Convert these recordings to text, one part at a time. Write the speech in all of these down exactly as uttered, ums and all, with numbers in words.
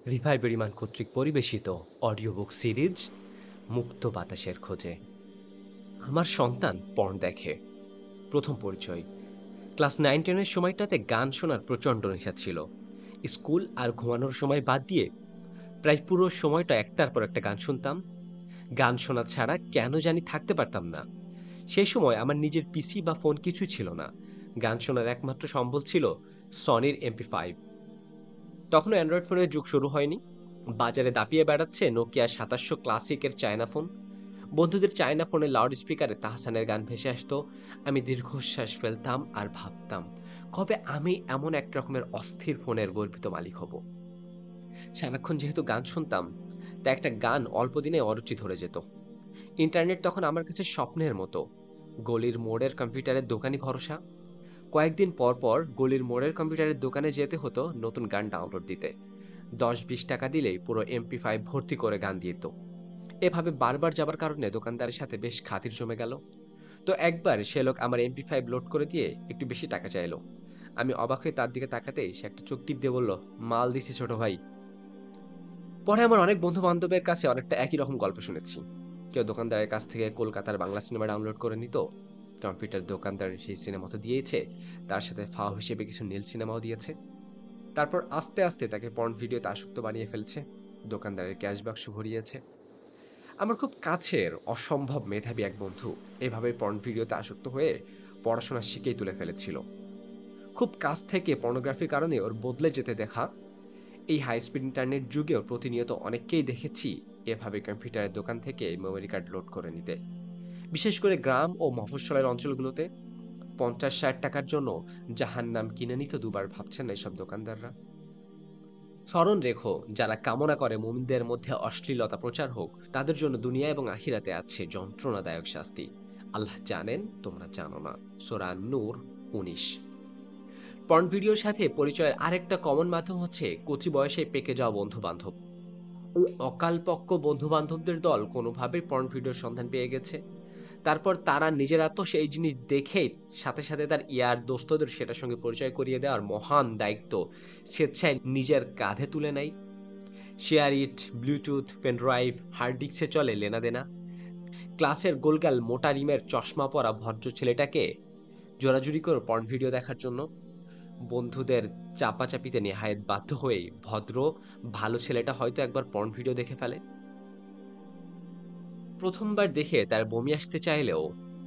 রিভাইভের ইমান কর্তৃক পরিবেশিত audio book series মুক্ত বাতাসের খোঁজে। আমার সন্তান পর্ন দেখে। প্রথম পরিচয়। ক্লাস নাইন টেনের সময়টাতে গান শোনার প্রচণ্ড নেশা ছিল। স্কুল আর ঘুমানোর সময় বাদ দিয়ে প্রায় পুরো সময়টা একটার পর একটা গান শুনতাম। গান শোনা ছাড়া কেন জানি থাকতে পারতাম না। সেই সময় আমার নিজের পিসি বা ফোন কিছুই ছিল না। গান শোনার একমাত্র সম্বল ছিল সনির এমপি ফাইভ। তখনও অ্যান্ড্রয়েড ফোনের যুগ শুরু হয়নি। বাজারে দাপিয়ে বেড়াচ্ছে নোকিয়া সাতাশশো ক্লাসিকের চায়না ফোন। বন্ধুদের চায়না ফোনের লাউড স্পিকারে তাহসানের গান ভেসে আসতো। আমি দীর্ঘশ্বাস ফেলতাম আর ভাবতাম, কবে আমি এমন এক রকমের অস্থির ফোনের গর্বিত মালিক হব। সারাক্ষণ যেহেতু গান শুনতাম, তা একটা গান অল্প দিনে অরুচি ধরে যেত। ইন্টারনেট তখন আমার কাছে স্বপ্নের মতো। গলির মোড়ের কম্পিউটারের দোকানই ভরসা। কয়েকদিন পর পর গলির মোড়ের কম্পিউটারের দোকানে যেতে হতো নতুন গান ডাউনলোড দিতে। দশ বিশ টাকা দিলেই পুরো এমপি ফাইভ ভর্তি করে গান দিত। এভাবে বারবার যাবার কারণে দোকানদারের সাথে বেশ খাতির জমে গেল। তো একবার সে লোক আমার এমপি ফাইভ লোড করে দিয়ে একটু বেশি টাকা চাইলো। আমি অবাক হয়ে তার দিকে তাকাতেই সে একটা চোখ টিপ দিয়ে বলল, মাল দিছি ছোট ভাই। পরে আমার অনেক বন্ধু বান্ধবের কাছে অনেকটা একই রকম গল্প শুনেছি। কেউ দোকানদারের কাছ থেকে কলকাতার বাংলা সিনেমা ডাউনলোড করে নিত। কম্পিউটার দোকানদার সেই সিনেমা তো দিয়েছে, তার সাথে ফাও হিসেবে কিছু নীল সিনেমাও দিয়েছে। তারপর আস্তে আস্তে তাকে পর্ন ভিডিওতে আসক্ত বানিয়ে ফেলছে। দোকানদারের ক্যাশ বাক্স ভরিয়েছে। আমার খুব কাছের অসম্ভব মেধাবী এক বন্ধু এভাবে পর্ন ভিডিওতে আসক্ত হয়ে পড়াশোনা শিখেই তুলে ফেলেছিল। খুব কাছ থেকে পর্নোগ্রাফির কারণে ওর বদলে যেতে দেখা। এই হাই স্পিড ইন্টারনেট যুগেও প্রতিনিয়ত অনেককেই দেখেছি এভাবে কম্পিউটারের দোকান থেকে মেমোরি কার্ড লোড করে নিতে। বিশেষ করে গ্রাম ও মফস্বলের অঞ্চলগুলোতে পঞ্চাশ ষাট টাকার জন্য জাহান নাম কিনে নিত দুবার ভাবছেন না এসব দোকানদাররা। স্মরণ রেখো, যারা কামনা করে মুমিনদের মধ্যে অশ্লীলতা প্রচার হোক, তাদের জন্য দুনিয়া এবং আখিরাতে আছে যন্ত্রণাদায়ক শাস্তি। আল্লাহ জানেন, তোমরা জানো না। সূরা নূর উনিশ। পর্ন ভিডিওর সাথে পরিচয়ের আরেকটা কমন মাধ্যম হচ্ছে কচি বয়সে পেকে যাওয়া বন্ধু বান্ধব। ওই অকালপক্ক বন্ধু বান্ধবদের দল কোনোভাবে পর্ন ভিডিওর সন্ধান পেয়ে গেছে। তারপর তারা নিজেরা তো সেই জিনিস দেখেই সাথে সাথে তার ইয়ার দোস্তদের সেটার সঙ্গে পরিচয় করিয়ে দেওয়ার মহান দায়িত্ব স্বেচ্ছায় নিজের কাঁধে তুলে নেয়। Share it, Bluetooth, pen drive, hard ডিস্কে চলে লেনাদেনা। ক্লাসের গোলগাল মোটা রিমের চশমা পরা ভদ্র ছেলেটাকে জোরাজুরি করে পর্ন ভিডিও দেখার জন্য বন্ধুদের চাপাচাপিতে নেহায়েত বাধ্য হয়েই ভদ্র ভালো ছেলেটা হয়তো একবার পর্ন ভিডিও দেখে ফেলে। প্রথমবার দেখে তার বমি আসতে চাইলেও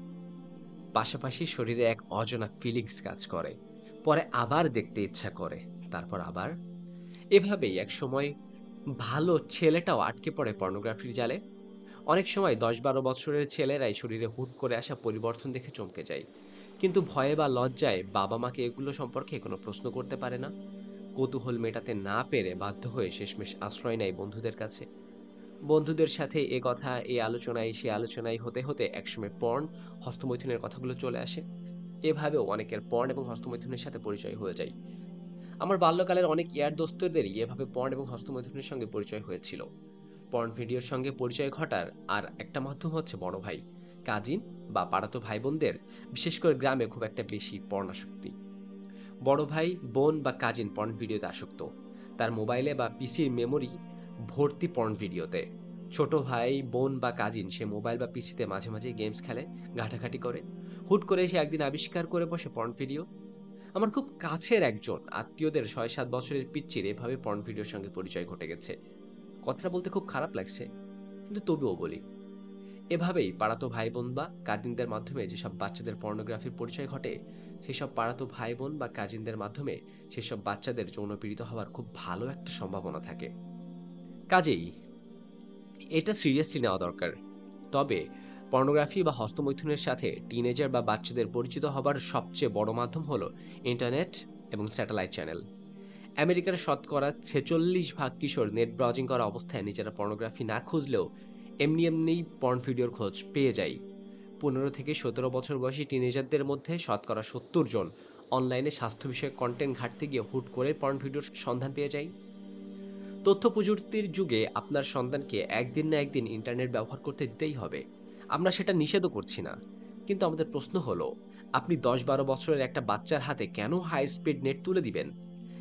পাশাপাশি শরীরে এক অজানা ফিলিংস কাজ করে। পরে আবার দেখতে ইচ্ছা করে, তারপর আবার। এভাবেই এক সময় ভালো ছেলেটাও আটকে পড়ে পর্নোগ্রাফির জালে। অনেক সময় দশ বারো বছরের ছেলেরাই শরীরে হুট করে আসা পরিবর্তন দেখে চমকে যায়, কিন্তু ভয়ে বা লজ্জায় বাবা মাকে এগুলো সম্পর্কে কোনো প্রশ্ন করতে পারে না। কৌতূহল মেটাতে না পেরে বাধ্য হয়ে শেষমেশ আশ্রয় নেয় বন্ধুদের কাছে। বন্ধুদের সাথে এ কথা এই আলোচনায় সে আলোচনায় হতে হতে একসময় পর্ন, হস্তমৈথুনের কথাগুলো চলে আসে। এভাবেও অনেকের পর্ন এবং হস্তমৈথুনের সাথে পরিচয় হয়ে যায়। আমার বাল্যকালের অনেক ইয়ার দোস্তদেরই এভাবে পর্ন এবং হস্তমৈথুনের সঙ্গে পরিচয় হয়েছিল। পর্ন ভিডিওর সঙ্গে পরিচয় ঘটার আর একটা মাধ্যম হচ্ছে বড় ভাই, কাজিন বা পাড়াতো ভাই বোনদের, বিশেষ করে গ্রামে খুব একটা বেশি পর্নাসক্তি। বড় ভাই, বোন বা কাজিন পর্ন ভিডিওতে আসক্ত। তার মোবাইলে বা পিসির মেমোরি ভর্তি পর্ন ভিডিওতে। ছোট ভাই, বোন বা কাজিন সে মোবাইল বা পিসিতে মাঝে মাঝে গেমস খেলে, ঘাটাঘাটি করে। হুট করে সে একদিন আবিষ্কার করে বসে পর্ন ভিডিও। আমার খুব কাছের একজন আত্মীয়দের ছয় সাত বছরের পিচ্চির এভাবে পর্ন ভিডিওর সঙ্গে পরিচয় ঘটে গেছে। কথাটা বলতে খুব খারাপ লাগছে, কিন্তু তবুও বলি। এভাবেই পাড়াতো ভাই বোন বা কাজিনদের মাধ্যমে যেসব বাচ্চাদের পর্নোগ্রাফির পরিচয় ঘটে, সেসব পাড়াতো ভাই বোন বা কাজিনদের মাধ্যমে সেসব বাচ্চাদের যৌন পীড়িত হওয়ার খুব ভালো একটা সম্ভাবনা থাকে। কাজেই এটা সিরিয়াসলি নেওয়া দরকার। তবে পর্নোগ্রাফি বা হস্তমৈথুনের সাথে টিনেজার বা বাচ্চাদের পরিচিত হবার সবচেয়ে বড় মাধ্যম হলো ইন্টারনেট এবং স্যাটেলাইট চ্যানেল। আমেরিকার শতকরা ছেচল্লিশ ভাগ কিশোর নেট ব্রাউজিং করা অবস্থায় নিজেরা পর্নোগ্রাফি না খুঁজলেও এমনি এমনিই পর্ন ভিডিওর খোঁজ পেয়ে যায়। পনেরো থেকে সতেরো বছর বয়সী টিনেজারদের মধ্যে শতকরা সত্তর জন অনলাইনে স্বাস্থ্য বিষয়ক কন্টেন্ট ঘাঁটতে গিয়ে হুট করে পর্ন ভিডিওর সন্ধান পেয়ে যায়। তথ্য প্রযুক্তির যুগে আপনার সন্তানকে একদিন না একদিন ইন্টারনেট ব্যবহার করতে দিতেই হবে। আমরা সেটা নিষেধও করছি না, কিন্তু আমাদের প্রশ্ন হলো, আপনি দশ বারো বছরের একটা বাচ্চার হাতে কেন হাই স্পিড নেট তুলে দিবেন?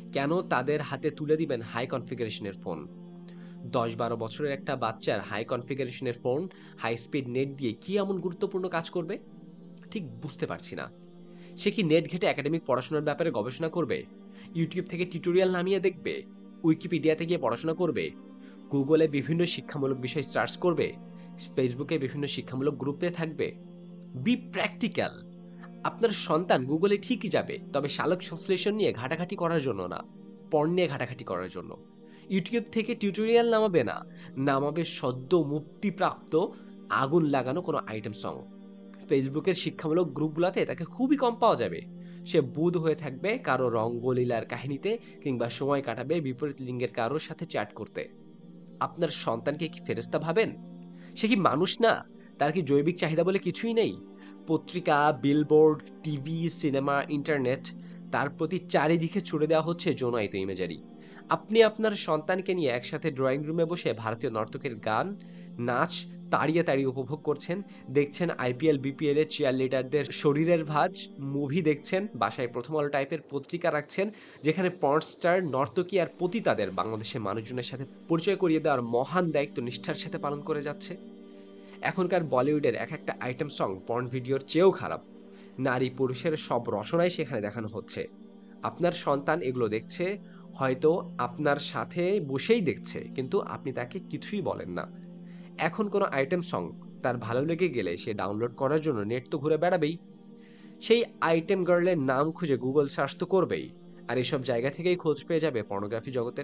কেন তাদের হাতে তুলে দিবেন হাই কনফিগারেশনের ফোন? দশ বারো বছরের একটা বাচ্চার হাই কনফিগারেশনের ফোন, হাই স্পিড নেট দিয়ে কি এমন গুরুত্বপূর্ণ কাজ করবে? ঠিক বুঝতে পারছি না। সে কি নেট ঘেটে একাডেমিক পড়াশোনার ব্যাপারে গবেষণা করবে? ইউটিউব থেকে টিউটোরিয়াল নামিয়ে দেখবে? উইকিপিডিয়াতে গিয়ে পড়াশোনা করবে? গুগলে বিভিন্ন শিক্ষামূলক বিষয় সার্চ করবে? ফেসবুকে বিভিন্ন শিক্ষামূলক গ্রুপে থাকবে? Be practical. আপনার সন্তান গুগলে ঠিকই যাবে, তবে শালক সংশ্লেষণ নিয়ে ঘাটাঘাটি করার জন্য না, পণ্য নিয়ে ঘাটাঘাটি করার জন্য। ইউটিউব থেকে টিউটোরিয়াল নামাবে না, নামাবে সদ্য মুক্তিপ্রাপ্ত আগুন লাগানো কোনো আইটেম সং। ফেসবুকের শিক্ষামূলক গ্রুপগুলোতে তাকে খুবই কম পাওয়া যাবে। সে বুঁদ হয়ে থাকবে কারো রঙ্গলীলার কাহিনীতে, কিংবা সময় কাটাবে বিপরীত লিঙ্গের কারোর সাথে চ্যাট করতে। আপনার সন্তানকে কি ফেরেশতা ভাবেন? সে কি মানুষ না? তার কি জৈবিক চাহিদা বলে কিছুই নেই? পত্রিকা, বিলবোর্ড, টিভি, সিনেমা, ইন্টারনেট, তার প্রতি চারিদিকে ছুড়ে দেওয়া হচ্ছে যৌনায়িত ইমেজারি। আপনি আপনার সন্তানকে নিয়ে একসাথে ড্রয়িং রুমে বসে ভারতীয় নর্তকের গান, নাচ তাড়িয়ে তাড়িয়ে উপভোগ করছেন, দেখছেন আইপিএল বিপিএল এর চিয়ার লিডারদের শরীরের ভাঁজ, মুভি দেখছেন, বাসায় প্রথম আলো টাইপের পত্রিকা রাখছেন, যেখানে পর্নস্টার, নর্তকী আর পতিতাদের বাংলাদেশের মানুষজনের সাথে পরিচয় করিয়ে দেওয়ার মহান দায়িত্ব নিষ্ঠার সাথে পালন করে যাচ্ছে। এখনকার বলিউডের এক একটা আইটেম সং পর্ন ভিডিওর চেয়েও খারাপ। নারী পুরুষের সব রসনাই সেখানে দেখানো হচ্ছে। আপনার সন্তান এগুলো দেখছে, হয়তো আপনার সাথে বসেই দেখছে, কিন্তু আপনি তাকে কিছুই বলেন না। এখন কোনো আইটেম সং তার ভালো লেগে গেলে সে ডাউনলোড করার জন্য নেট তো ঘুরে বেড়াবেই। সেই আইটেম গার্লের নাম খুঁজে গুগল সার্চ তো করবেই, আর এসব জায়গা থেকেই খোঁজ পেয়ে যাবে পর্নোগ্রাফি জগতের।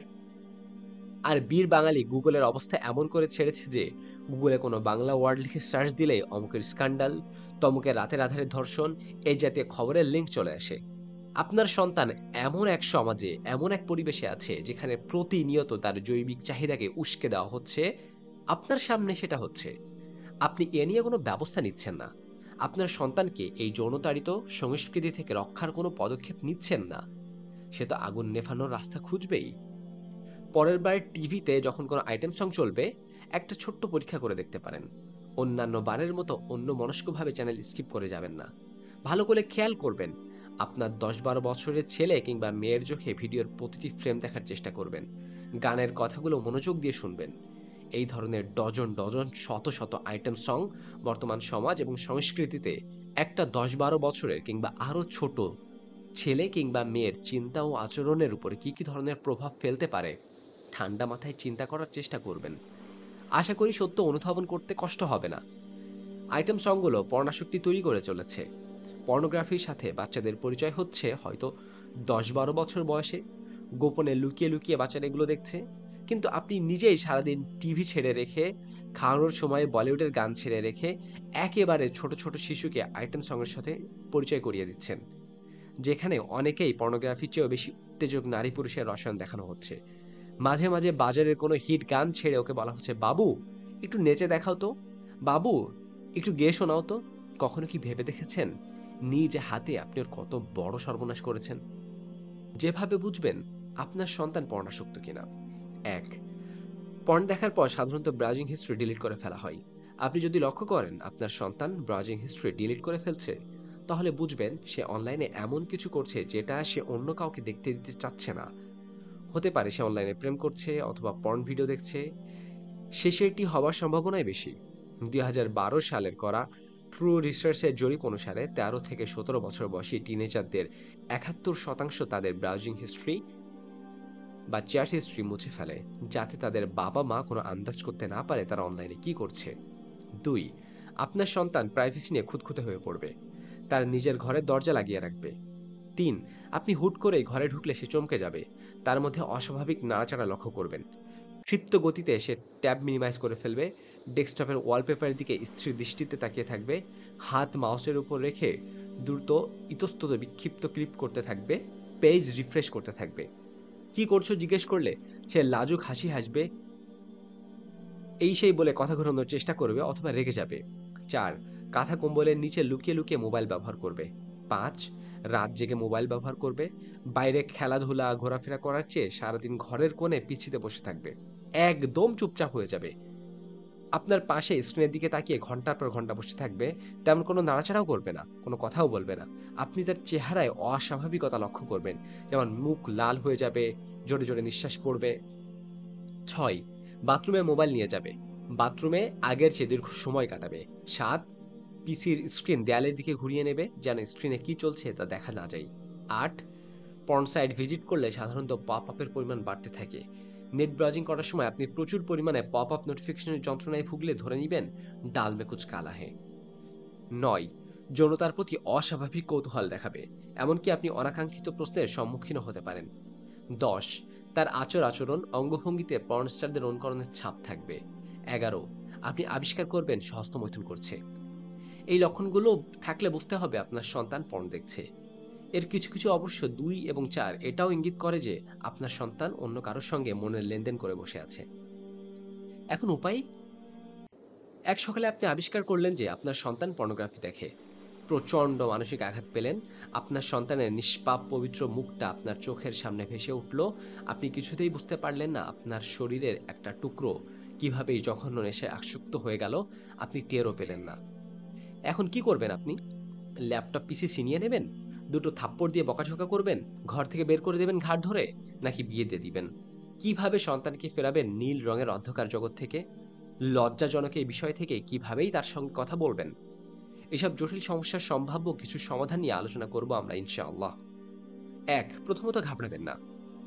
আর বীর বাঙালি গুগলের অবস্থা এমন করে ছেড়েছে যে গুগলে কোনো বাংলা ওয়ার্ড লিখে সার্চ দিলেই অমুকের স্ক্যান্ডাল, তমুকের রাতের আধারে ধর্ষণ, এই জাতীয় খবরের লিঙ্ক চলে আসে। আপনার সন্তান এমন এক সমাজে, এমন এক পরিবেশে আছে যেখানে প্রতিনিয়ত তার জৈবিক চাহিদাকে উস্কে দেওয়া হচ্ছে, আপনার সামনে সেটা হচ্ছে। আপনি এ নিয়ে কোনো ব্যবস্থা নিচ্ছেন না। আপনার সন্তানকে এই যৌনতাড়িত সংস্কৃতি থেকে রক্ষার কোনো পদক্ষেপ নিচ্ছেন না। সে তো আগুন নেভানোর রাস্তা খুঁজবেই। পরের বার টিভিতে যখন কোনো আইটেম সং চলবে, একটা ছোট্ট পরীক্ষা করে দেখতে পারেন। অন্যান্য বারের মতো অন্য মনস্কভাবে চ্যানেল স্কিপ করে যাবেন না। ভালো করে খেয়াল করবেন। আপনার দশ বারো বছরের ছেলে কিংবা মেয়ের চোখে ভিডিওর প্রতিটি ফ্রেম দেখার চেষ্টা করবেন। গানের কথাগুলো মনোযোগ দিয়ে শুনবেন। এই ধরনের ডজন ডজন শত শত আইটেম সং বর্তমান সমাজ এবং সংস্কৃতিতে একটা দশ বারো বছরের কিংবা আরও ছোট ছেলে কিংবা মেয়ের চিন্তা ও আচরণের উপরে কী কী ধরনের প্রভাব ফেলতে পারে ঠান্ডা মাথায় চিন্তা করার চেষ্টা করবেন। আশা করি সত্য অনুধাবন করতে কষ্ট হবে না। আইটেম সংগুলো পর্ণাসক্তি তৈরি করে চলেছে। পর্নোগ্রাফির সাথে বাচ্চাদের পরিচয় হচ্ছে হয়তো দশ বারো বছর বয়সে। গোপনে লুকিয়ে লুকিয়ে বাচ্চারা এগুলো দেখছে, কিন্তু আপনি নিজেই সারাদিন টিভি ছেড়ে রেখে, খাওয়ানোর সময় বলিউডের গান ছেড়ে রেখে একেবারে ছোট ছোট শিশুকে আইটেম সঙ্গের সাথে পরিচয় করিয়ে দিচ্ছেন, যেখানে অনেকেই পর্নোগ্রাফির চেয়েও বেশি উত্তেজক নারী পুরুষের রসায়ন দেখানো হচ্ছে। মাঝে মাঝে বাজারের কোনো হিট গান ছেড়ে ওকে বলা হচ্ছে, বাবু একটু নেচে দেখাও তো, বাবু একটু গেয়ে শোনাও তো। কখনো কি ভেবে দেখেছেন নিজ হাতে আপনি ওর কত বড় সর্বনাশ করেছেন? যেভাবে বুঝবেন আপনার সন্তান পর্ণাসক্ত কিনা: এক, পর্ন দেখার পর সাধারণত ব্রাউজিং হিস্ট্রি ডিলিট করে ফেলা হয়। আপনি যদি লক্ষ্য করেন আপনার সন্তান ব্রাউজিং হিস্ট্রি ডিলিট করে ফেলছে, তাহলে বুঝবেন সে অনলাইনে এমন কিছু করছে যেটা সে অন্য কাউকে দেখতে দিতে চাচ্ছে না। হতে পারে সে অনলাইনে প্রেম করছে অথবা পর্ন ভিডিও দেখছে। শেষেরটি হওয়ার সম্ভাবনাই বেশি। দুই হাজার বারো সালের করা ট্রু রিসার্চের জরিপ অনুসারে তেরো থেকে সতেরো বছর বয়সী টিনেজারদের একাত্তর শতাংশ তাদের ব্রাউজিং হিস্ট্রি বা চ্যাট হিস্ট্রি মুছে ফেলে, যাতে তাদের বাবা মা কোনো আন্দাজ করতে না পারে তারা অনলাইনে কি করছে। দুই, আপনার সন্তান প্রাইভেসি নিয়ে খুঁতখুঁতে হয়ে পড়বে, তার নিজের ঘরের দরজা লাগিয়ে রাখবে। তিন, আপনি হুট করেই ঘরে ঢুকলে সে চমকে যাবে, তার মধ্যে অস্বাভাবিক নাড়াচাড়া লক্ষ্য করবেন। ক্ষিপ্ত গতিতে সে ট্যাব মিনিমাইজ করে ফেলবে, ডেস্কটপের ওয়ালপেপারের দিকে স্থির দৃষ্টিতে তাকিয়ে থাকবে, হাত মাউসের উপর রেখে দ্রুত ইতস্তত বিক্ষিপ্ত ক্লিক করতে থাকবে, পেজ রিফ্রেশ করতে থাকবে। কি করছো জিজ্ঞেস করলে সে লাজুক হাসি হাসবে, এই সেই বলে কথা ঘোরানোর চেষ্টা করবে অথবা রেগে যাবে। চার, কাঁথা কম্বলের নিচে লুকিয়ে লুকিয়ে মোবাইল ব্যবহার করবে। পাঁচ, রাত জেগে মোবাইল ব্যবহার করবে, বাইরে খেলাধুলা ঘোরাফেরা করার চেয়ে সারাদিন ঘরের কোণে পিছিতে বসে থাকবে, একদম চুপচাপ হয়ে যাবে। আপনার পাশে স্ক্রিনের দিকে তাকিয়ে ঘন্টার পর ঘন্টা বসে থাকবে, তেমন কোনো নাড়াচাড়াও করবে না, কোনো কথাও বলবে না। আপনি তার চেহারায় অস্বাভাবিকতা লক্ষ্য করবেন, যেমন মুখ লাল হয়ে যাবে, জোরে জোরে নিঃশ্বাস পড়বে। ছয়, বাথরুমে মোবাইল নিয়ে যাবে, বাথরুমে আগের চেয়ে দীর্ঘ সময় কাটাবে। সাত, পিসির স্ক্রিন দেয়ালের দিকে ঘুরিয়ে নেবে, যেন স্ক্রিনে কি চলছে তা দেখা না যায়। আট, পর্ন সাইট ভিজিট করলে সাধারণত পপ আপের পরিমাণ বাড়তে থাকে। নেট ব্রাউজিং করার সময় আপনি প্রচুর পরিমাণে পপ আপ নোটিফিকেশনের যন্ত্রণায় ভুগলে ধরে নিবেন ডাল মে কুচ কালা হে। নয়, যৌনতার প্রতি অস্বাভাবিক কৌতূহল দেখাবে, এমনকি আপনি অনাকাঙ্ক্ষিত প্রশ্নের সম্মুখীন হতে পারেন। দশ, তার আচর আচরণ অঙ্গভঙ্গিতে পর্নস্টারদের অনুকরণের ছাপ থাকবে। এগারো, আপনি আবিষ্কার করবেন সে হস্তমৈথুন করছে। এই লক্ষণগুলো থাকলে বুঝতে হবে আপনার সন্তান পর্ন দেখছে। এর কিছু কিছু অবশ্য দুই এবং চার এটাও ইঙ্গিত করে যে আপনার সন্তান অন্য কারোর সঙ্গে মনের লেনদেন করে বসে আছে। এখন উপায়? এক সকালে আপনি আবিষ্কার করলেন যে আপনার সন্তান পর্নোগ্রাফি দেখে। প্রচণ্ড মানসিক আঘাত পেলেন। আপনার সন্তানের নিষ্পাপ পবিত্র মুখটা আপনার চোখের সামনে ভেসে উঠল। আপনি কিছুতেই বুঝতে পারলেন না আপনার শরীরের একটা টুকরো কিভাবে এই জঘন্য নেশায় আসক্ত হয়ে গেল। আপনি টেরও পেলেন না। এখন কি করবেন আপনি? ল্যাপটপ পিসি ছিনিয়ে নেবেন, দুটো থাপ্পড় দিয়ে বকাঝকা করবেন, ঘর থেকে বের করে দেবেন ঘাড় ধরে, নাকি বিয়ে দিয়ে দিবেন? কিভাবে সন্তানকে ফেরাবেন নীল রঙের অন্ধকার জগৎ থেকে? লজ্জাজনক এই বিষয় থেকে কিভাবেই তার সঙ্গে কথা বলবেন? এসব জটিল সমস্যার সম্ভাব্য কিছু সমাধান নিয়ে আলোচনা করব আমরা ইনশাআল্লাহ। এক, প্রথমত ঘাবড়াবেন না।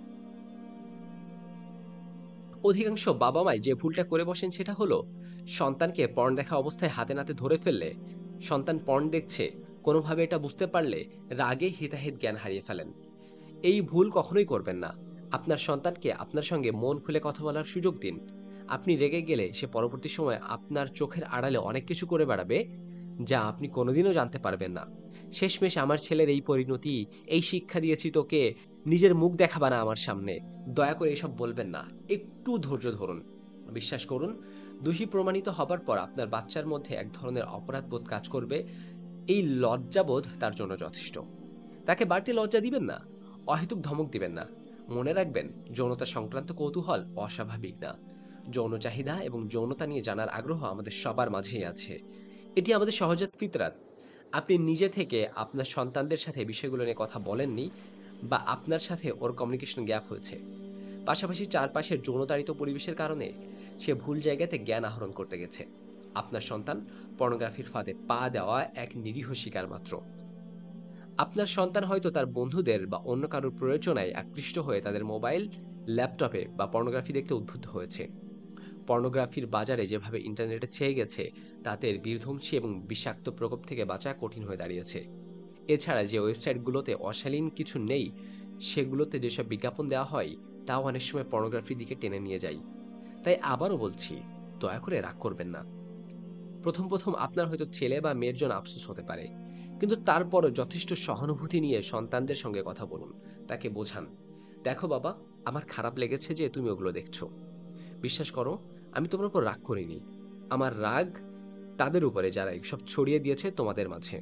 অধিকাংশ বাবা মাই যে ভুলটা করে বসেন সেটা হলো সন্তানকে পর্ন দেখা অবস্থায় হাতে নাতে ধরে ফেললে, সন্তান পর্ন দেখছে কোনোভাবে এটা বুঝতে পারলে রাগে হিতাহিত জ্ঞান হারিয়ে ফেলেন। এই ভুল কখনোই করবেন না। আপনার সন্তানকে আপনার সঙ্গে মন খুলে কথা বলার সুযোগ দিন। আপনি রেগে গেলে সে পরবর্তী সময়ে আপনার চোখের আড়ালে অনেক কিছু করে বেড়াবে যা আপনি কোনোদিনও জানতে পারবেন না। শেষমেশ আমার ছেলের এই পরিণতি, এই শিক্ষা দিয়েছি তোকে, নিজের মুখ দেখাবা না আমার সামনে, দয়া করে এসব বলবেন না। একটু ধৈর্য ধরুন। বিশ্বাস করুন, দোষী প্রমাণিত হবার পর আপনার বাচ্চার মধ্যে এক ধরনের অপরাধবোধ কাজ করবে। এই লজ্জাবোধ তার জন্য যথেষ্ট। তাকে বাড়তি লজ্জা দিবেন না, অহেতুক ধমক দিবেন না। মনে রাখবেন, যৌনতা সংক্রান্ত কৌতূহল অস্বাভাবিক না। যৌন চাহিদা এবং যৌনতা নিয়ে জানার আগ্রহ আমাদের সবার মাঝেই আছে। এটি আমাদের সহজাত ফিতরাত। আপনি নিজে থেকে আপনার সন্তানদের সাথে বিষয়গুলো নিয়ে কথা বলেননি, বা আপনার সাথে ওর কমিউনিকেশন গ্যাপ হয়েছে। পাশাপাশি চারপাশের যৌনতাড়িত পরিবেশের কারণে সে ভুল জায়গাতে জ্ঞান আহরণ করতে গেছে। আপনার সন্তান পর্নোগ্রাফির ফাঁদে পা দেওয়া এক নিরীহ শিকার মাত্র। আপনার সন্তান হয়তো তার বন্ধুদের বা অন্য কারোর প্রয়োজনায় আকৃষ্ট হয়ে তাদের মোবাইল, ল্যাপটপে বা পর্নোগ্রাফি দেখতে উদ্বুদ্ধ হয়েছে। পর্নোগ্রাফির বাজারে যেভাবে ইন্টারনেটে ছেয়ে গেছে, তাতে এর বিধ্বংসী এবং বিষাক্ত প্রকোপ থেকে বাঁচা কঠিন হয়ে দাঁড়িয়েছে। এছাড়া যে ওয়েবসাইটগুলোতে অশালীন কিছু নেই, সেগুলোতে যেসব বিজ্ঞাপন দেওয়া হয় তাও অনেক সময় পর্নোগ্রাফির দিকে টেনে নিয়ে যায়। তাই আবারও বলছি, দয়া করে রাগ করবেন না। প্রথম প্রথম আপনার হয়তো ছেলে বা মেয়ের জন্য আফসোস হতে পারে, কিন্তু তারপরও যথেষ্ট সহানুভূতি নিয়ে সন্তানদের সঙ্গে কথা বলুন। তাকে বোঝান, দেখো বাবা, আমার খারাপ লেগেছে যে তুমি ওগুলো দেখছো। বিশ্বাস করো, আমি তোমার উপর রাগ করিনি। আমার রাগ তাদের উপরে যারা এসব ছড়িয়ে দিয়েছে তোমাদের মাঝে।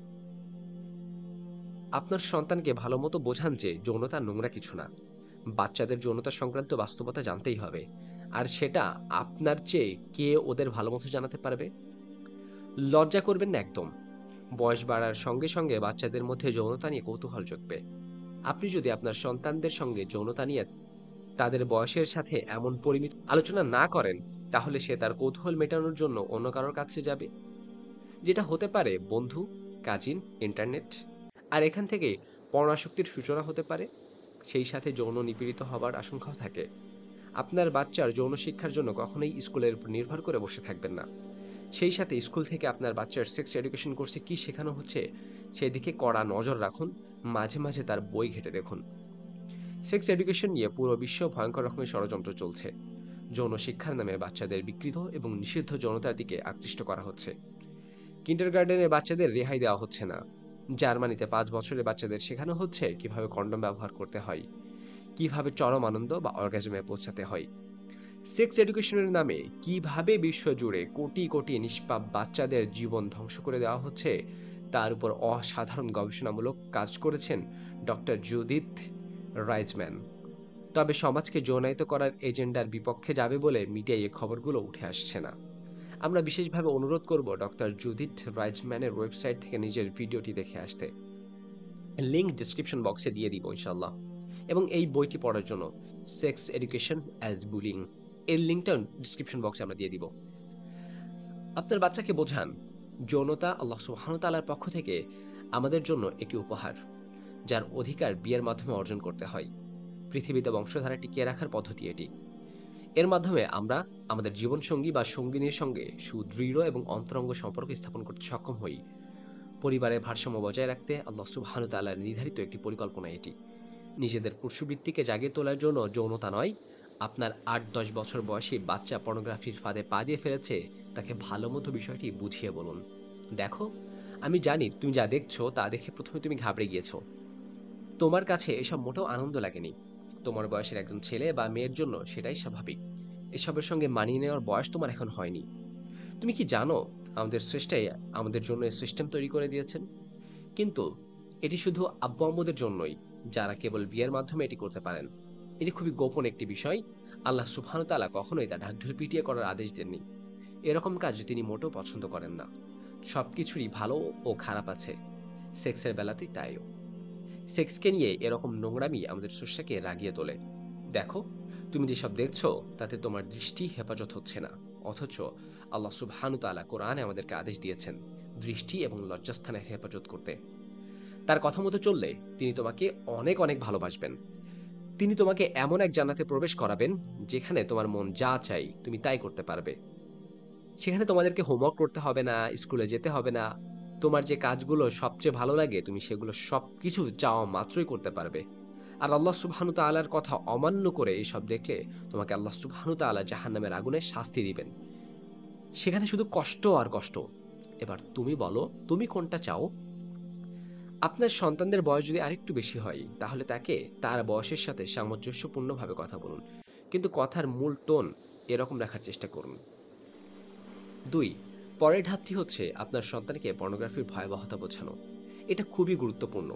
আপনার সন্তানকে ভালো মতো বোঝান যে যৌনতা নোংরা কিছু না। বাচ্চাদের যৌনতা সংক্রান্ত বাস্তবতা জানতেই হবে, আর সেটা আপনার চেয়ে কে ওদের ভালো মতো জানাতে পারবে? লজ্জা করবেন না একদম। বয়স বাড়ার সঙ্গে সঙ্গে বাচ্চাদের মধ্যে যৌনতা নিয়ে কৌতূহল জগবে। আপনি যদি আপনার সন্তানদের সঙ্গে যৌনতা নিয়ে তাদের বয়সের সাথে এমন পরিমিত আলোচনা না করেন, তাহলে সে তার কৌতূহল মেটানোর জন্য অন্য কারোর কাছে যাবে, যেটা হতে পারে বন্ধু, কাজিন, ইন্টারনেট। আর এখান থেকে পর্ণাসক্তির সূচনা হতে পারে। সেই সাথে যৌন নিপীড়িত হবার আশঙ্কাও থাকে। আপনার বাচ্চার যৌন শিক্ষার জন্য কখনোই স্কুলের উপর নির্ভর করে বসে থাকবেন না। সেই সাথে স্কুল থেকে আপনার বাচ্চার সেক্স এডুকেশন কোর্সে কি শেখানো হচ্ছে সেদিকে কড়া নজর রাখুন। মাঝে মাঝে তার বই ঘেটে দেখুন। সেক্স এডুকেশন নিয়ে পুরো বিশ্ব ভয়ঙ্কর রকমের ষড়যন্ত্র চলছে। যৌন শিক্ষার নামে বাচ্চাদের বিকৃত এবং নিষিদ্ধ যৌনতার দিকে আকৃষ্ট করা হচ্ছে। কিন্ডারগার্টেনে বাচ্চাদের রেহাই দেওয়া হচ্ছে না। জার্মানিতে পাঁচ বছরের বাচ্চাদের শেখানো হচ্ছে কিভাবে কন্ডম ব্যবহার করতে হয়, কিভাবে চরম আনন্দ বা অর্গাজমে পৌঁছাতে হয়। সেক্স এডুকেশনের নামে কিভাবে বিশ্বজুড়ে কোটি কোটি নিষ্পাপ বাচ্চাদের জীবন ধ্বংস করে দেওয়া হচ্ছে, তার উপর অসাধারণ গবেষণামূলক কাজ করেছেন ডক্টর জুডিথ রাইজম্যান। তবে সমাজকে যৌনায়িত করার এজেন্ডার বিপক্ষে যাবে বলে মিডিয়ায় এই খবরগুলো উঠে আসছে না। আমরা বিশেষভাবে অনুরোধ করব ডক্টর জুডিথ রাইজম্যানের ওয়েবসাইট থেকে নিজের ভিডিওটি দেখে আসতে। লিঙ্ক ডিসক্রিপশন বক্সে দিয়ে দিব ইনশাল্লাহ। এবং এই বইটি পড়ার জন্য সেক্স এডুকেশন অ্যাজ বুলিং এর লিঙ্কটা ডিসক্রিপশন বক্সে আমরা দিয়ে দিব। আপনার বাচ্চাকে বোঝান যৌনতা আল্লাহ সুবহানাহু ওয়া তাআলার পক্ষ থেকে আমাদের জন্য একটি উপহার, যার অধিকার বিয়ের মাধ্যমে অর্জন করতে হয়। পৃথিবীতে বংশধারা টিকিয়ে রাখার পদ্ধতি এটি। এর মাধ্যমে আমরা আমাদের জীবনসঙ্গী বা সঙ্গিনীর সঙ্গে সুদৃঢ় এবং অন্তরঙ্গ সম্পর্ক স্থাপন করতে সক্ষম হই। পরিবারের ভারসাম্য বজায় রাখতে আল্লাহ সুবহানাহু ওয়া তাআলার নির্ধারিত একটি পরিকল্পনা এটি। নিজেদের পুরুষবৃত্তিকে জাগিয়ে তোলার জন্য যৌনতা নয়, আপনার আট দশ বছর বয়সী বাচ্চা পর্নোগ্রাফির ফাঁদে পা দিয়ে ফেলেছে, তাকে ভালো মতো বিষয়টি বুঝিয়ে বলুন। দেখো, আমি জানি তুমি যা দেখছো তা দেখে প্রথমে তুমি ঘাবড়ে গিয়েছো। তোমার কাছে এসব মোটেও আনন্দ লাগেনি। তোমার বয়সের একজন ছেলে বা মেয়ের জন্য সেটাই স্বাভাবিক। এসবের সঙ্গে মানিয়ে নেওয়ার বয়স তোমার এখন হয়নি। তুমি কি জানো আমাদের স্রষ্টাই আমাদের জন্য এই সিস্টেম তৈরি করে দিয়েছেন? কিন্তু এটি শুধু আব্বু আম্মুদের জন্যই, যারা কেবল বিয়ের মাধ্যমে এটি করতে পারেন। এটি খুবই গোপন একটি বিষয়। আল্লাহ সুবহানাহু ওয়া তাআলা কখনোই তা ঢাকঢোল পিটিয়ে করার আদেশ দেননি। এরকম কাজ তিনি মোটেও পছন্দ করেন না। সবকিছুরই ভালো ও খারাপ আছে, সেক্সের বেলাতেই তাইও। সেক্সকে নিয়ে এরকম নোংরামি আমাদের স্রষ্টাকে রাগিয়ে তোলে। দেখো, তুমি যেসব দেখছো তাতে তোমার দৃষ্টি হেফাজত হচ্ছে না, অথচ আল্লাহ সুবহানাহু ওয়া তাআলা কোরআনে আমাদেরকে আদেশ দিয়েছেন দৃষ্টি এবং লজ্জাস্থানের হেফাজত করতে। তার কথা মতো চললে তিনি তোমাকে অনেক অনেক ভালোবাসবেন। তিনি তোমাকে এমন এক জান্নাতে প্রবেশ করাবেন যেখানে তোমার মন যা চাই তুমি তাই করতে পারবে। সেখানে তোমাদেরকে হোমওয়ার্ক করতে হবে না, স্কুলে যেতে হবে না। তোমার যে কাজগুলো সবচেয়ে ভালো লাগে তুমি সেগুলো সবকিছু চাওয়া মাত্রই করতে পারবে। আর আল্লাহ সুবহানাহু ওয়া তাআলার কথা অমান্য করে এসব দেখলে তোমাকে আল্লাহ সুবহানাহু ওয়া তাআলা জাহান্নামের আগুনে শাস্তি দিবেন। সেখানে শুধু কষ্ট আর কষ্ট। এবার তুমি বলো, তুমি কোনটা চাও? আপনার সন্তানদের বয়স যদি আরেকটু বেশি হয় তাহলে তাকে তার বয়সের সাথে সামঞ্জস্যপূর্ণভাবে কথা বলুন, কিন্তু কথার মূল টোন এরকম রাখার চেষ্টা করুন। দুই, পরের ধাপটি হচ্ছে আপনার সন্তানকে পর্নোগ্রাফির ভয়াবহতা বোঝানো। এটা খুবই গুরুত্বপূর্ণ।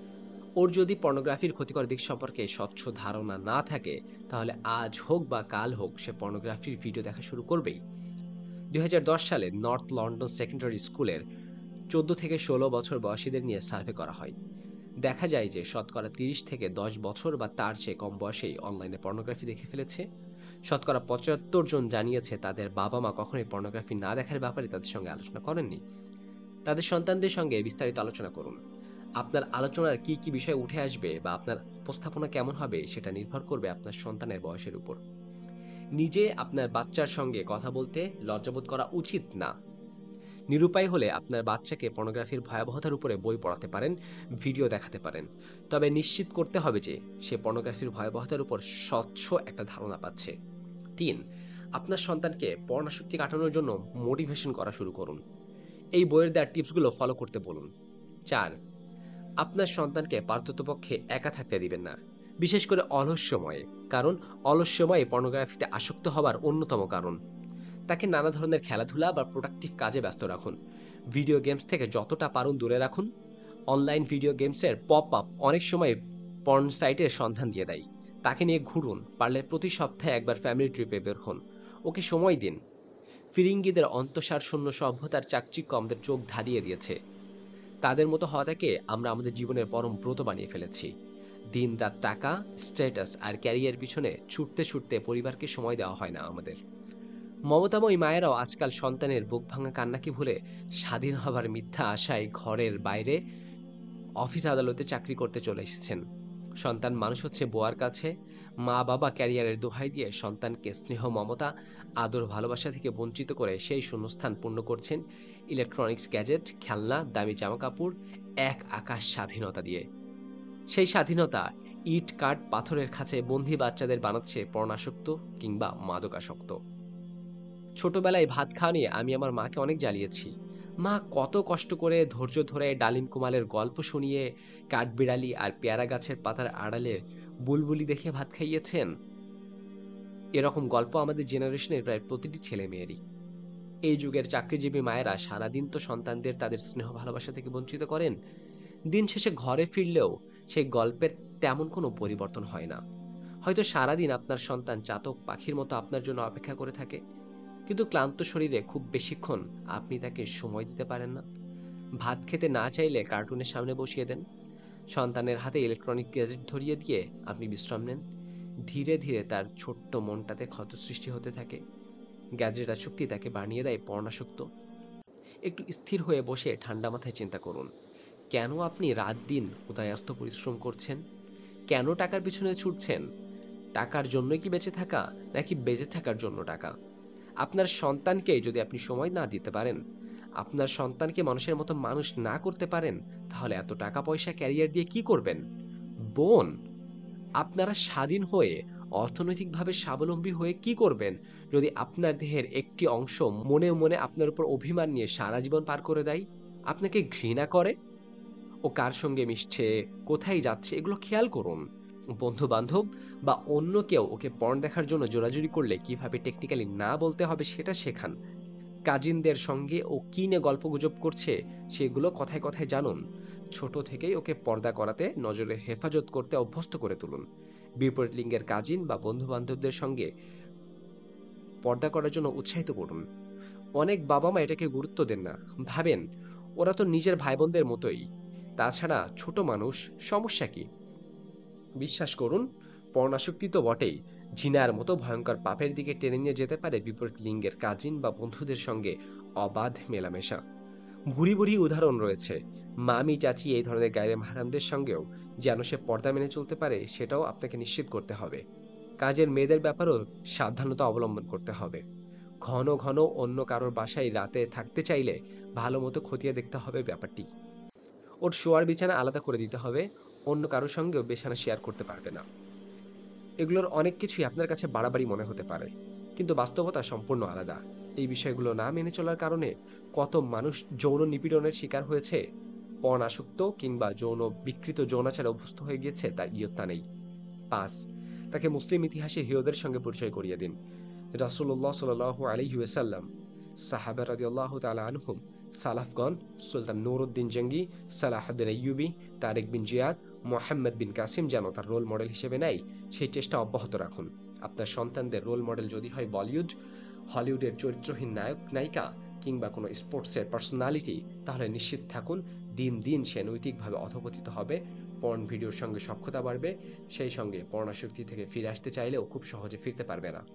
ওর যদি পর্নোগ্রাফির ক্ষতিকর দিক সম্পর্কে স্বচ্ছ ধারণা না থাকে, তাহলে আজ হোক বা কাল হোক সে পর্নোগ্রাফির ভিডিও দেখা শুরু করবেই। দুই হাজার দশ সালে নর্থ লন্ডন সেকেন্ডারি স্কুলের চোদ্দ থেকে ষোলো বছর বয়সীদের নিয়ে সার্ভে করা হয়। দেখা যায় যে শতকরা তিরিশ থেকে দশ বছর বা তার চেয়ে কম বয়সেই অনলাইনে পর্নোগ্রাফি দেখে ফেলেছে। শতকরা পঁচাত্তর জন জানিয়েছে তাদের বাবা মা কখনোই পর্নোগ্রাফি না দেখার ব্যাপারে তাদের সঙ্গে আলোচনা করেননি। তাদের সন্তানদের সঙ্গে বিস্তারিত আলোচনা করুন। আপনার আলোচনার কি কি বিষয় উঠে আসবে বা আপনার উপস্থাপনা কেমন হবে সেটা নির্ভর করবে আপনার সন্তানের বয়সের উপর। নিজে আপনার বাচ্চার সঙ্গে কথা বলতে লজ্জাবোধ করা উচিত না। নিরুপায় হলে আপনার বাচ্চাকে পর্নোগ্রাফির ভয়াবহতার উপরে বই পড়াতে পারেন, ভিডিও দেখাতে পারেন। তবে নিশ্চিত করতে হবে যে সে পর্নোগ্রাফির ভয়াবহতার উপর স্বচ্ছ একটা ধারণা পাচ্ছে। তিন, আপনার সন্তানকে পর্ণাসক্তি কাটানোর জন্য মোটিভেশন করা শুরু করুন। এই বইয়ের দেওয়া টিপসগুলো ফলো করতে বলুন। চার, আপনার সন্তানকে পারতপক্ষে একা থাকতে দিবেন না, বিশেষ করে অলস সময়ে, কারণ অলস সময়ে পর্নোগ্রাফিতে আসক্ত হবার অন্যতম কারণ। তাকে নানা ধরনের খেলাধুলা বা প্রোডাক্টিভ কাজে ব্যস্ত রাখুন। ভিডিও গেমস থেকে যতটা পারুন দূরে রাখুন। অনলাইন ভিডিও গেমসের পপ আপ অনেক সময় পর্ন সাইটের সন্ধান দিয়ে দেয়। তাকে নিয়ে ঘুরুন, পারলে প্রতি সপ্তাহে একবার ফ্যামিলি ট্রিপে বের হন। ওকে সময় দিন। ফিরিঙ্গিদের অন্তঃসার শূন্য সভ্যতার চাকচিক্য আমাদের চোখ ধাঁধিয়ে দিয়েছে। তাদের মতো হওয়াটাকে আমরা আমাদের জীবনের পরম ব্রত বানিয়ে ফেলেছি। দিন রাত টাকা, স্ট্যাটাস আর ক্যারিয়ার পিছনে ছুটতে ছুটতে পরিবারকে সময় দেওয়া হয় না আমাদের। মমতাময়ী মায়েরাও আজকাল সন্তানের বুক ভাঙা কান্নাকে ভুলে স্বাধীন হবার মিথ্যা আশায় ঘরের বাইরে অফিস আদালতে চাকরি করতে চলে এসেছেন। সন্তান মানুষ হচ্ছে বোয়ার কাছে। মা বাবা ক্যারিয়ারের দোহাই দিয়ে সন্তানকে স্নেহ, মমতা, আদর, ভালোবাসা থেকে বঞ্চিত করে সেই শূন্যস্থান পূর্ণ করছেন ইলেকট্রনিক্স গ্যাজেট, খেলনা, দামি জামাকাপড়, এক আকাশ স্বাধীনতা দিয়ে। সেই স্বাধীনতা ইট কাঠ পাথরের খাঁচে বন্দি বাচ্চাদের বানাচ্ছে পর্ণাসক্ত কিংবা মাদকাসক্ত। ছোটবেলায় ভাত খাওয়া নিয়ে আমি আমার মাকে অনেক জ্বালিয়েছি। মা কত কষ্ট করে ধৈর্য ধরে ডালিম কুমালের গল্প শুনিয়ে কাঠবিড়ালি আর পেয়ারা গাছের পাতার আড়ালে বুলবুলি দেখে ভাত খাইয়েছেন। এরকম গল্প আমাদের জেনারেশনের প্রায় প্রতিটি ছেলে মেয়েরই। এই যুগের চাকরিজীবী মায়েরা সারাদিন তো সন্তানদের তাদের স্নেহ ভালোবাসা থেকে বঞ্চিত করেন। দিন শেষে ঘরে ফিরলেও সেই গল্পের তেমন কোনো পরিবর্তন হয় না। হয়তো সারাদিন আপনার সন্তান চাতক পাখির মতো আপনার জন্য অপেক্ষা করে থাকে। কিন্তু ক্লান্ত শরীরে খুব বেশিক্ষণ আপনি তাকে সময় দিতে পারেন না। ভাত খেতে না চাইলে কার্টুনের সামনে বসিয়ে দেন। সন্তানের হাতে ইলেকট্রনিক গ্যাজেট ধরিয়ে দিয়ে আপনি বিশ্রাম নেন। ধীরে ধীরে তার ছোট্ট মনটাতে ক্ষত সৃষ্টি হতে থাকে। গ্যাজেট আসক্তি তাকে বানিয়ে দেয় পর্ণাসক্ত। একটু স্থির হয়ে বসে ঠান্ডা মাথায় চিন্তা করুন, কেন আপনি রাত দিন উদয়াস্ত পরিশ্রম করছেন? কেন টাকার পিছনে ছুটছেন? টাকার জন্যই কি বেঁচে থাকা, নাকি বেঁচে থাকার জন্য টাকা? আপনার সন্তানকে যদি আপনি সময় না দিতে পারেন, আপনার সন্তানকে মানুষের মতো মানুষ না করতে পারেন, তাহলে এত টাকা পয়সা ক্যারিয়ার দিয়ে কি করবেন? বোন, আপনারা স্বাধীন হয়ে অর্থনৈতিকভাবে স্বাবলম্বী হয়ে কি করবেন যদি আপনার দেহের একটি অংশ মনে মনে আপনার উপর অভিমান নিয়ে সারা জীবন পার করে দেয়, আপনাকে ঘৃণা করে? ও কার সঙ্গে মিশছে, কোথায় যাচ্ছে, এগুলো খেয়াল করুন। বন্ধু বান্ধব বা অন্য কেউ ওকে পর্ন দেখার জন্য জোরাজুরি করলে কিভাবে টেকনিক্যালি না বলতে হবে সেটা শেখান। কাজিনদের সঙ্গে ও কি নিয়ে গল্পগুজব করছে সেগুলো কথায় কথায় জানুন। ছোট থেকেই ওকে পর্দা করাতে, নজরের হেফাজত করতে অভ্যস্ত করে তুলুন। বিপরীত লিঙ্গের কাজিন বা বন্ধু বান্ধবদের সঙ্গে পর্দা করার জন্য উৎসাহিত করুন। অনেক বাবা মা এটাকে গুরুত্ব দেন না, ভাবেন ওরা তো নিজের ভাই বোনদের মতোই, তাছাড়া ছোট মানুষ, সমস্যা কি? বিশ্বাস করুন, পর্ণাসক্তি তো বটেই, জিনার মতো ভয়ঙ্কর পাপের দিকে টেনে নিয়ে যেতে পারে বিপরীত লিঙ্গের কাজিন বা বন্ধুদের সঙ্গে অবাধ মেলামেশা। বুড়ি বুড়ি উদাহরণ রয়েছে। মামি চাচি এই ধরনের গায়ে মাহারামদের সঙ্গেও যেন সে পর্দা মেনে চলতে পারে, সেটাও আপনাকে নিশ্চিত করতে হবে। কাজের মেয়েদের ব্যাপারেও সাবধানতা অবলম্বন করতে হবে। ঘন ঘন অন্য কারোর বাসায় রাতে থাকতে চাইলে ভালো মতো খতিয়ে দেখতে হবে ব্যাপারটি। ওর শোয়ার বিছানা আলাদা করে দিতে হবে, অন্য কারোর সঙ্গেও বিছানা শেয়ার করতে পারবে না। এগুলোর অনেক কিছুই আপনার কাছে বাড়াবাড়ি মনে হতে পারে, কিন্তু বাস্তবতা সম্পূর্ণ আলাদা। এই বিষয়গুলো না মেনে চলার কারণে কত মানুষ যৌন নিপীড়নের শিকার হয়েছে, পণ আসক্ত কিংবা যৌন বিকৃত যৌনাচারে অভ্যস্ত হয়ে গিয়েছে, তার ইয়ত্তা নেই। পাঁচ, তাকে মুসলিম ইতিহাসে হিরোদের সঙ্গে পরিচয় করিয়ে দিন। রাসূলুল্লাহ সাল্লাল্লাহু আলাইহি ওয়াসাল্লাম, সাহাবা রাদিয়াল্লাহু তাআলা আনহুম, সালাফগণ, সুলতান নুরউদ্দিন জঙ্গি, সালাহুদ্দিন আইয়ুবী, তারেক বিন জিয়াদ, মোহাম্মদ বিন কাসিম যেন তার রোল মডেল হিসেবে নেয়, সেই চেষ্টা অব্যাহত রাখুন। আপনার সন্তানদের রোল মডেল যদি হয় বলিউড, হলিউডের চরিত্রহীন নায়ক নায়িকা কিংবা কোনো স্পোর্টসের পার্সোনালিটি, তাহলে নিশ্চিত থাকুন দিন দিন সে নৈতিকভাবে অধপতিত হবে, পর্ন ভিডিওর সঙ্গে সখ্যতা বাড়বে, সেই সঙ্গে পর্ণাসক্তি থেকে ফিরে আসতে চাইলেও খুব সহজে ফিরতে পারবে না।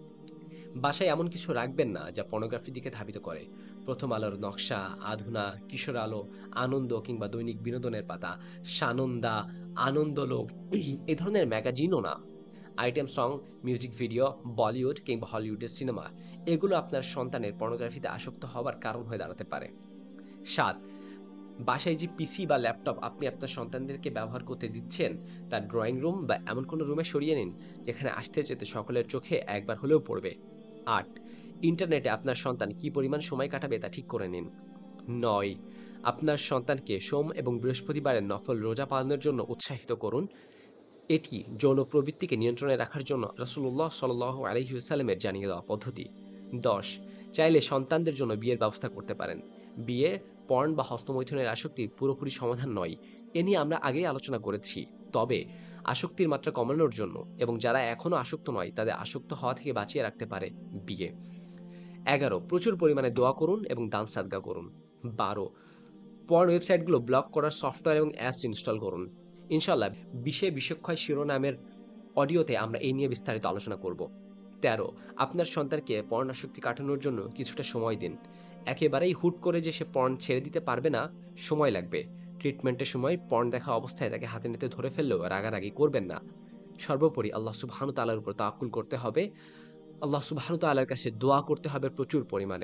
বাসায় এমন কিছু রাখবেন না যা পর্নোগ্রাফির দিকে ধাবিত করে। প্রথম আলোর নকশা, আধুনা, কিশোর আলো, আনন্দ কিংবা দৈনিক বিনোদনের পাতা, সানন্দা, আনন্দলোক, এই ধরনের ম্যাগাজিনও না। Item song, music video, Bollywood কিংবা হলিউডের সিনেমা, এগুলো আপনার সন্তানের পর্নোগ্রাফিতে আসক্ত হওয়ার কারণ হয়ে দাঁড়াতে পারে। সাত, বাসায় যে পিসি বা ল্যাপটপ আপনি আপনার সন্তানদেরকে ব্যবহার করতে দিচ্ছেন, তার ড্রয়িং রুম বা এমন কোনো রুমে সরিয়ে নিন যেখানে আসতে যেতে সকলের চোখে একবার হলেও পড়বে। আট, ইন্টারনেটে আপনার সন্তান কি পরিমাণ সময় কাটাবে তা ঠিক করে নিন। নয়, আপনার সন্তানকে সোম এবং বৃহস্পতিবারের নফল রোজা পালনের জন্য উৎসাহিত করুন। এটি যৌন প্রবৃত্তিকে নিয়ন্ত্রণে রাখার জন্য রাসূলুল্লাহ সাল্লাল্লাহু আলাইহি ওয়াসাল্লামের জানিয়ে দেওয়া পদ্ধতি। দশ, চাইলে সন্তানদের জন্য বিয়ের ব্যবস্থা করতে পারেন। বিয়ে পর্ন বা হস্তমৈথুনের আসক্তি পুরোপুরি সমাধান নয়, এ নিয়ে আমরা আগেই আলোচনা করেছি। তবে আসক্তির মাত্রা কমানোর জন্য এবং যারা এখনো আসক্ত নয় তাদের আসক্ত হওয়া থেকে বাঁচিয়ে রাখতে পারে বিয়ে। এগারো, প্রচুর পরিমাণে দোয়া করুন এবং দান সাদকা করুন। বারো, পর্ন ওয়েবসাইটগুলো ব্লক করার সফটওয়্যার এবং অ্যাপস ইনস্টল করুন। ইনশাল্লাহ বিশে বিশ্বক্ষয় শিরোনামের অডিওতে আমরা এই নিয়ে বিস্তারিত আলোচনা করব। তেরো, আপনার সন্তানকে পর্ন আসক্তি কাটানোর জন্য কিছুটা সময় দিন। একেবারেই হুট করে যে সে পর্ন ছেড়ে দিতে পারবে না, সময় লাগবে। ট্রিটমেন্টের সময় পর্ন দেখা অবস্থায় তাকে হাতে নাতে ধরে ফেললেও রাগারাগি করবেন না। সর্বোপরি আল্লাহ সুবহানাহু তাআলার উপর তাওয়াক্কুল করতে হবে। আল্লাহ সুবহানাহু তাআলার কাছে দোয়া করতে হবে প্রচুর পরিমাণে।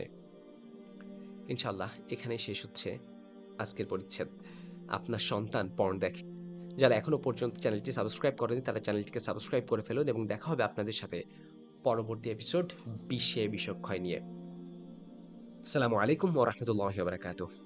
ইনশাআল্লাহ এখানেই শেষ হচ্ছে আজকের পরিচ্ছেদ। আপনার সন্তান পর্ন দেখে, যারা এখনো পর্যন্ত চ্যানেলটি সাবস্ক্রাইব করেনি তারা চ্যানেলটিকে সাবস্ক্রাইব করে ফেলুন এবং দেখা হবে আপনাদের সাথে পরবর্তী এপিসোড বিশে বিশ্বক্ষয় নিয়ে। আসসালামু আলাইকুম ওয়া রাহমাতুল্লাহি ওয়া বারাকাতুহু।